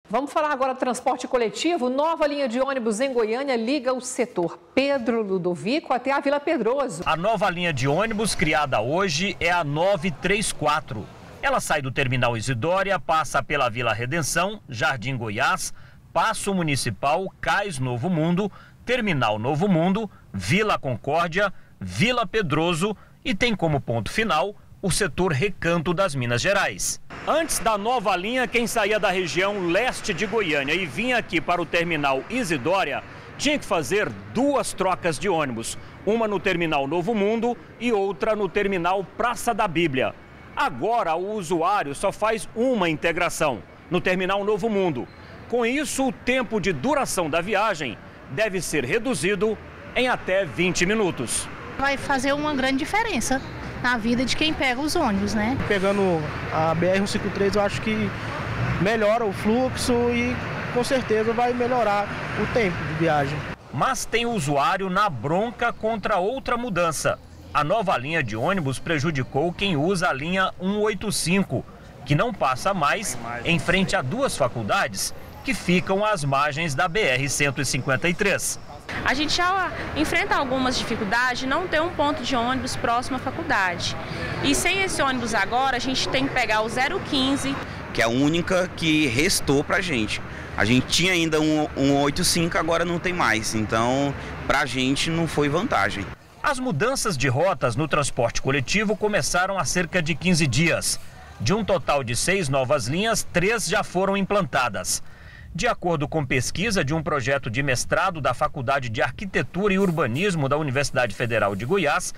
Vamos falar agora do transporte coletivo. Nova linha de ônibus em Goiânia liga o setor Pedro Ludovico até a Vila Pedroso. A nova linha de ônibus criada hoje é a 934. Ela sai do terminal Isidória, passa pela Vila Redenção, Jardim Goiás, Paço Municipal, Cais Novo Mundo, Terminal Novo Mundo, Vila Concórdia, Vila Pedroso e tem como ponto final o setor Recanto das Minas Gerais. Antes da nova linha, quem saía da região leste de Goiânia e vinha aqui para o terminal Isidória tinha que fazer duas trocas de ônibus, uma no terminal Novo Mundo e outra no terminal Praça da Bíblia. Agora o usuário só faz uma integração, no terminal Novo Mundo. Com isso, o tempo de duração da viagem deve ser reduzido em até 20 minutos. Vai fazer uma grande diferença na vida de quem pega os ônibus, né? Pegando a BR-153, eu acho que melhora o fluxo e com certeza vai melhorar o tempo de viagem. Mas tem usuário na bronca contra outra mudança. A nova linha de ônibus prejudicou quem usa a linha 185, que não passa mais em frente a duas faculdades que ficam às margens da BR-153. A gente já enfrenta algumas dificuldades de não ter um ponto de ônibus próximo à faculdade. E sem esse ônibus agora, a gente tem que pegar o 015. Que é a única que restou pra gente. A gente tinha ainda um 185, agora não tem mais. Então, pra gente não foi vantagem. As mudanças de rotas no transporte coletivo começaram há cerca de 15 dias. De um total de 6 novas linhas, 3 já foram implantadas. De acordo com pesquisa de um projeto de mestrado da Faculdade de Arquitetura e Urbanismo da Universidade Federal de Goiás,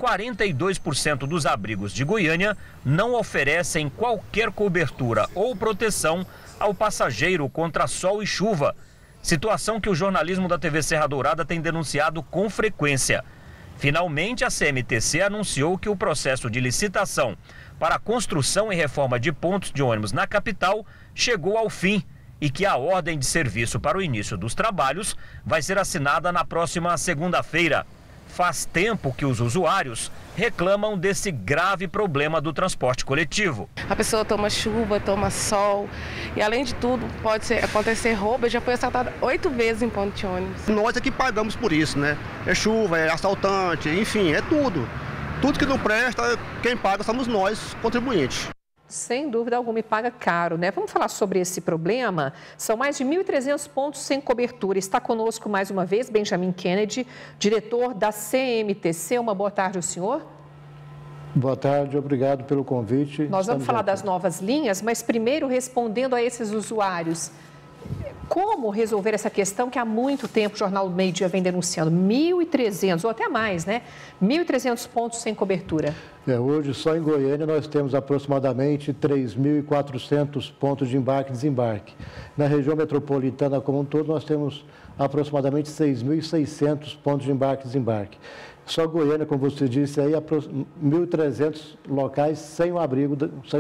42% dos abrigos de Goiânia não oferecem qualquer cobertura ou proteção ao passageiro contra sol e chuva. Situação que o jornalismo da TV Serra Dourada tem denunciado com frequência. Finalmente, a CMTC anunciou que o processo de licitação para a construção e reforma de pontos de ônibus na capital chegou ao fim e que a ordem de serviço para o início dos trabalhos vai ser assinada na próxima segunda-feira. Faz tempo que os usuários reclamam desse grave problema do transporte coletivo. A pessoa toma chuva, toma sol e, além de tudo, pode acontecer roubo. Eu já fui assaltada 8 vezes em ponto de ônibus. Nós é que pagamos por isso, né? É chuva, é assaltante, enfim, é tudo. Tudo que não presta, quem paga somos nós, contribuintes. Sem dúvida alguma, e paga caro, né? Vamos falar sobre esse problema. São mais de 1.300 pontos sem cobertura. Está conosco mais uma vez Benjamin Kennedy, diretor da CMTC. Uma boa tarde ao senhor. Boa tarde, obrigado pelo convite. Nós vamos falar das novas linhas, mas primeiro respondendo a esses usuários. Como resolver essa questão que há muito tempo o Jornal do Meio Dia vem denunciando? 1.300 ou até mais, né? 1.300 pontos sem cobertura. Hoje, só em Goiânia, nós temos aproximadamente 3.400 pontos de embarque e desembarque. Na região metropolitana como um todo, nós temos aproximadamente 6.600 pontos de embarque e desembarque. Só Goiânia, como você disse, aí, 1.300 locais sem o abrigo.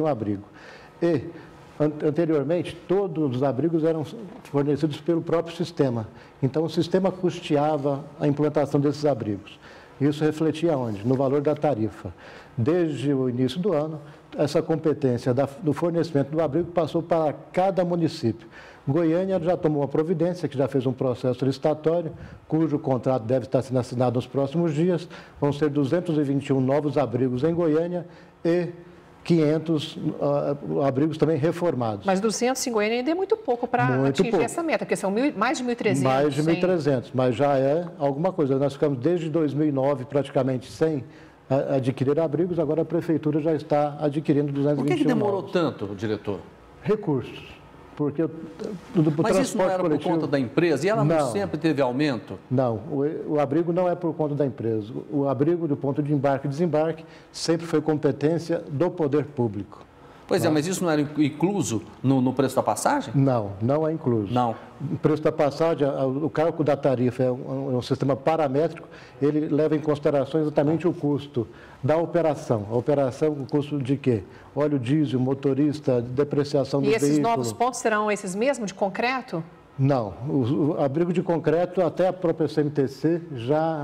E anteriormente, todos os abrigos eram fornecidos pelo próprio sistema. Então, o sistema custeava a implantação desses abrigos. Isso refletia onde? No valor da tarifa. Desde o início do ano, essa competência do fornecimento do abrigo passou para cada município. Goiânia já tomou uma providência, que já fez um processo licitatório, cujo contrato deve estar sendo assinado nos próximos dias. Vão ser 221 novos abrigos em Goiânia e 500 abrigos também reformados. Mas 200 em Goiânia ainda é muito pouco para atingir essa meta, porque são mais de 1.300. Mais de 1.300, mas já é alguma coisa. Nós ficamos desde 2009 praticamente sem adquirir abrigos, agora a Prefeitura já está adquirindo 221 Por que demorou novos. tanto, diretor? Recursos. Porque Mas isso não era por conta da empresa? E ela não sempre teve aumento? Não, o abrigo não é por conta da empresa. O abrigo do ponto de embarque e desembarque sempre foi competência do poder público. Pois é, mas isso não era incluso no preço da passagem? Não, não é incluso. Não. O preço da passagem, o cálculo da tarifa é um sistema paramétrico, ele leva em consideração exatamente o custo da operação. A operação, o custo de quê? Óleo diesel, motorista, depreciação do veículo. E esses novos pontos serão esses mesmos, de concreto? Não. O abrigo de concreto, até a própria CMTC já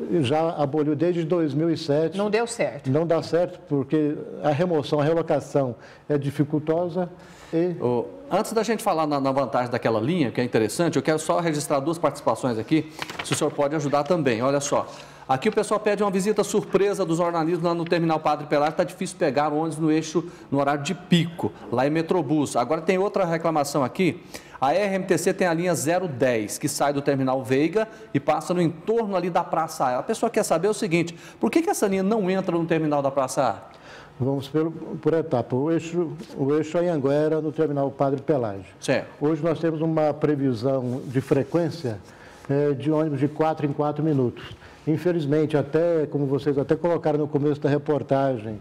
já aboliu desde 2007. Não deu certo. Não dá certo porque a remoção, a relocação é dificultosa. Antes da gente falar na vantagem daquela linha, que é interessante, eu quero só registrar 2 participações aqui, se o senhor pode ajudar também. Olha só, aqui o pessoal pede uma visita surpresa do jornalismo lá no terminal Padre Pelágio. Está difícil pegar ônibus no eixo, no horário de pico, lá em Metrobus. Agora tem outra reclamação aqui. A RMTC tem a linha 010, que sai do terminal Veiga e passa no entorno ali da Praça A. A pessoa quer saber o seguinte, por que essa linha não entra no terminal da Praça A? Vamos por etapa. O eixo Anhanguera no terminal Padre Pelágio. Certo. Hoje nós temos uma previsão de frequência de ônibus de 4 em 4 minutos. Infelizmente, até como vocês até colocaram no começo da reportagem,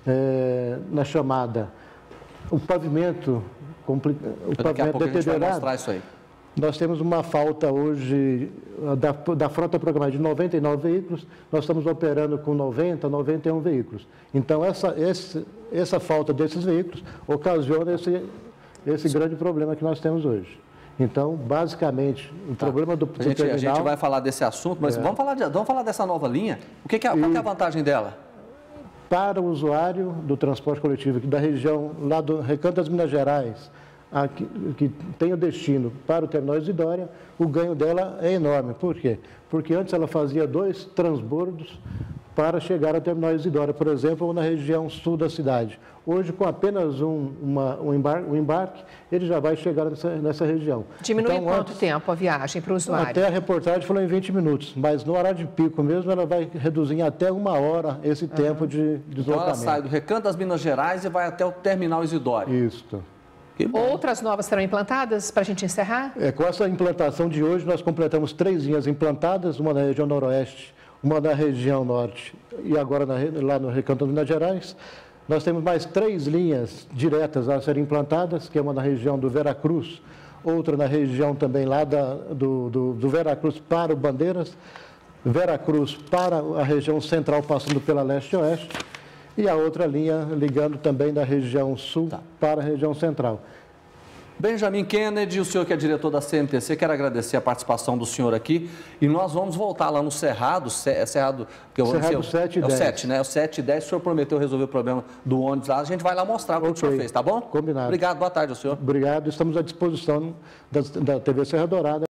na chamada, o pavimento deteriorado. Isso aí. Nós temos uma falta hoje da frota programada de 99 veículos, nós estamos operando com 90, 91 veículos. Então, essa falta desses veículos ocasiona esse grande problema que nós temos hoje. Então, basicamente, o problema do terminal... A gente vai falar desse assunto, mas vamos falar dessa nova linha. Qual que é a vantagem dela? Para o usuário do transporte coletivo da região, lá do Recanto das Minas Gerais, que tem o destino para o terminal Isidória, o ganho dela é enorme. Por quê? Porque antes ela fazia 2 transbordos para chegar ao terminal Isidória, por exemplo, ou na região sul da cidade. Hoje, com apenas um embarque, ele já vai chegar nessa região. Diminui então, quanto tempo a viagem para o usuário? Até a reportagem falou em 20 minutos, mas no horário de pico mesmo, ela vai reduzir em até 1 hora esse tempo de deslocamento. Então ela sai do Recanto das Minas Gerais e vai até o terminal Isidória. Isso. Outras novas serão implantadas para a gente encerrar? Com essa implantação de hoje, nós completamos 3 linhas implantadas, uma na região noroeste, uma na região norte e agora lá no Recanto das Minas Gerais. Nós temos mais 3 linhas diretas a serem implantadas, que é uma na região do Veracruz, outra na região também lá do Veracruz para o Bandeiras, Veracruz para a região central, passando pela leste-oeste, e a outra linha ligando também da região sul para a região central. Benjamin Kennedy, o senhor que é diretor da CMTC, quero agradecer a participação do senhor aqui e nós vamos voltar lá no Cerrado, Cerrado 7 e 10. É o 7, né? O 7 e 10, o senhor prometeu resolver o problema do ônibus lá, a gente vai lá mostrar o que o senhor fez, tá bom? Combinado. Obrigado, boa tarde ao senhor. Obrigado, estamos à disposição da TV Serra Dourada.